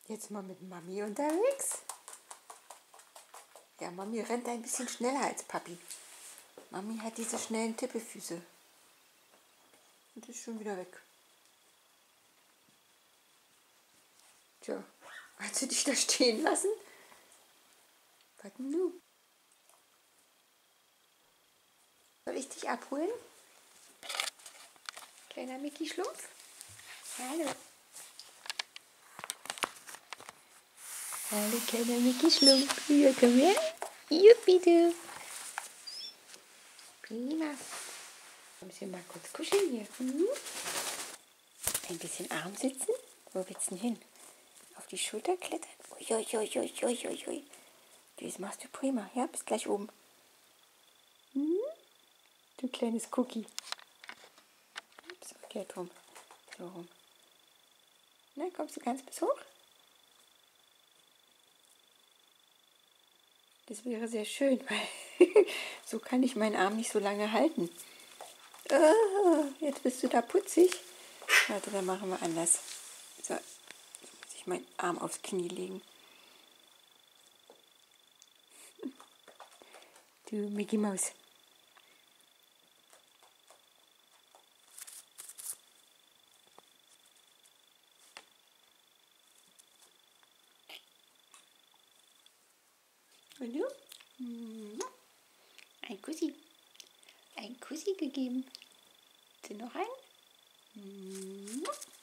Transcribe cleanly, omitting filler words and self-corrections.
Jetzt mal mit Mami unterwegs. Ja, Mami rennt ein bisschen schneller als Papi. Mami hat diese schnellen Tippefüße. Und ist schon wieder weg. Tja, willst du dich da stehen lassen? Was denn du? Soll ich dich abholen? Kleiner Mickey-Schlumpf? Hallo. Hallo, kleiner Mickey-Schlumpf. Hier, komm her. Hier, bitte. Prima. Müssen wir mal kurz kuscheln hier. Ein bisschen Arm sitzen. Wo willst du denn hin? Auf die Schulter klettern? Uiuiuiuiuiui. Das machst du prima. Ja, bis gleich oben. Du kleines Cookie. So, geht rum. So rum. Na, kommst du ganz bis hoch? Das wäre sehr schön, weil so kann ich meinen Arm nicht so lange halten. Jetzt bist du da putzig. Warte, dann machen wir anders. So, jetzt muss ich meinen Arm aufs Knie legen. Du Mickey Maus. Und du? Ein Kussi. Ein Kussi gegeben. Willst du noch einen?